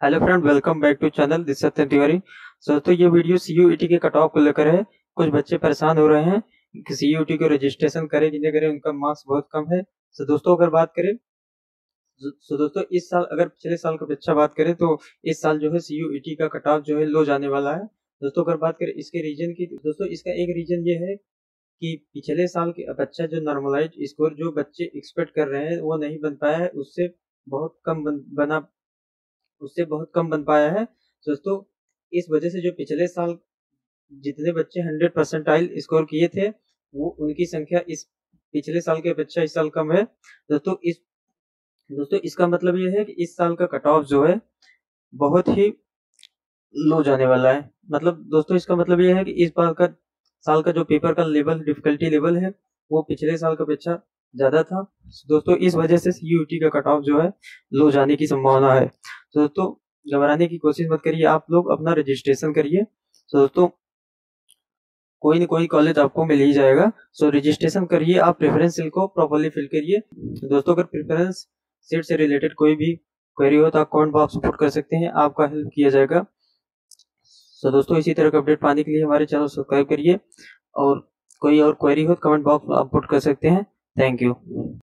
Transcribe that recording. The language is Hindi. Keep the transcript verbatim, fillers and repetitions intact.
Hello friend, welcome back to channel this Satyam Tiwari. So दोस्तों, ये वीडियो सीयूईटी के कट ऑफ को लेकर है। कुछ बच्चे परेशान हो रहे हैं कि सीयूईटी को रजिस्ट्रेशन करें कि नहीं करें, उनका मार्क्स बहुत कम है। सो दोस्तों, अगर बात करें सो दोस्तों इस साल, अगर पिछले साल का बच्चा बात करें तो इस साल जो है सीयूईटी का कट ऑफ जो है लो जाने वाला है। दोस्तों, अगर बात करें इसके रीजन की, दोस्तों इसका एक रीजन ये है कि पिछले साल के बच्चा जो नॉर्मलाइज स्कोर जो बच्चे एक्सपेक्ट कर रहे हैं वो नहीं बन पाया है, उससे बहुत कम बन, बना उससे बहुत कम बन पाया है। दोस्तों, इस वजह से जो पिछले साल जितने बच्चे हंड्रेड परसेंटाइल स्कोर किए थे, वो उनकी संख्या इस पिछले साल के बच्चा इस साल कम है। दोस्तों इस दोस्तों इसका मतलब ये है कि इस साल का कट ऑफ जो है बहुत ही लो जाने वाला है। मतलब दोस्तों इसका मतलब ये है कि इस बार का साल का जो पेपर का लेवल, डिफिकल्टी लेवल है, वो पिछले साल का बच्चा ज्यादा था। दोस्तों इस वजह से सीयूईटी का कट ऑफ जो है लो जाने की संभावना है। तो दोस्तों, घबराने की कोशिश मत करिए, आप लोग अपना रजिस्ट्रेशन करिए। तो दोस्तों, कोई ना कोई कॉलेज आपको मिल ही जाएगा। सो रजिस्ट्रेशन करिए, आप प्रेफरेंस सील को प्रॉपर्ली फिल करिए। दोस्तों, अगर प्रेफरेंस सीट से रिलेटेड कोई भी क्वेरी हो तो आप कमेंट बॉक्स में पुट कर सकते हैं, आपका हेल्प किया जाएगा। सो दोस्तों, इसी तरह का अपडेट पाने के लिए हमारे चैनल सब्सक्राइब करिए, और कोई और क्वेरी हो तो कमेंट बॉक्स में आप पुट कर सकते हैं। Thank you.